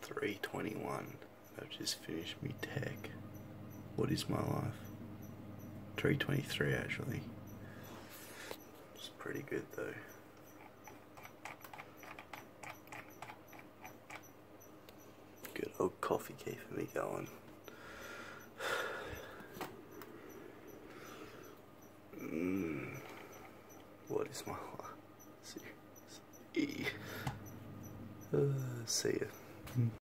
3:21. I've just finished me tech. What is my life? 3:23 actually. It's pretty good though. Good old coffee keeping me going. What is my life? See ya.